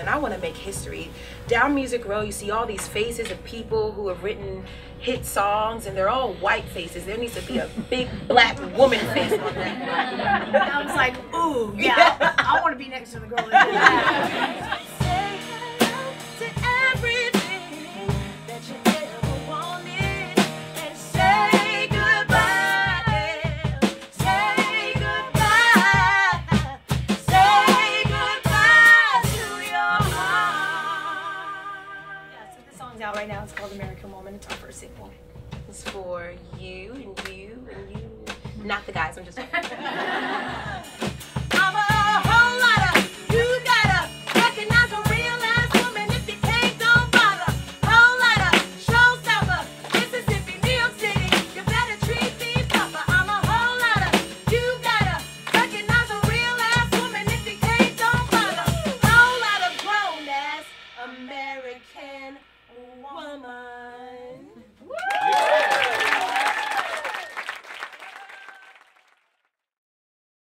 and I want to make history. Down Music Row, you see all these faces of people who have written hit songs, and they're all white faces. There needs to be a big black woman face on that. I was like, ooh, yeah, I want to be next to the girl that did out right now. It's called American Woman. It's our first single. It's for you and you and you. Not the guys, I'm just